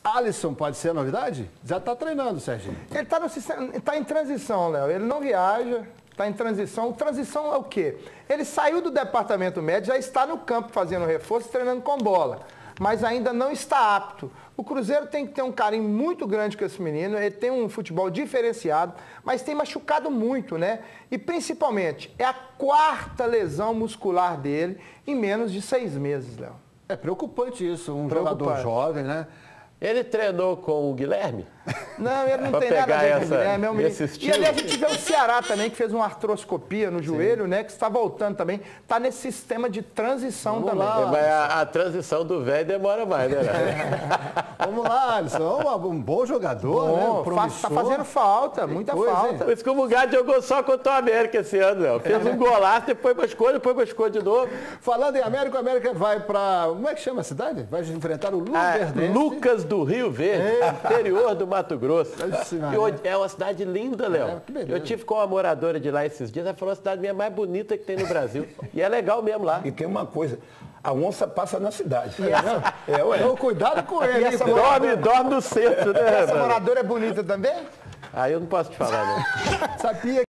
Alisson pode ser a novidade? Já está treinando, Serginho. Ele está em transição, Léo. Ele não viaja, está em transição. Transição é o quê? Ele saiu do departamento médico, já está no campo fazendo reforço, treinando com bola, mas ainda não está apto. O Cruzeiro tem que ter um carinho muito grande com esse menino, ele tem um futebol diferenciado, mas tem machucado muito, né? E principalmente, é a 4ª lesão muscular dele em menos de 6 meses, Léo. É preocupante isso, um jogador jovem, né? Ele treinou com o Guilherme? Não, ele não tem nada a ver com o Guilherme. É um menino. E ali a gente vê o Ceará também, que fez uma artroscopia no joelho, né? Que está voltando também. Está nesse sistema de transição também. Mas a transição do velho demora mais, né? Vamos lá, Alisson. Um bom jogador, né? Está fazendo falta, muita falta. Por isso que o Mugarra jogou só contra o América esse ano, Léo. Fez um golaço, depois buscou de novo. Falando em América, o América vai para... Como é que chama a cidade? Vai enfrentar o Luverdense. Lucas do Rio Verde, interior do Mato Grosso. É uma cidade linda, Léo. Eu tive com uma moradora de lá esses dias, ela falou a cidade minha mais bonita que tem no Brasil. E é legal mesmo lá. E tem uma coisa, a onça passa na cidade. Então, cuidado com ele. Dorme no centro, né? Essa moradora é bonita também? Aí eu não posso te falar, né? Sabia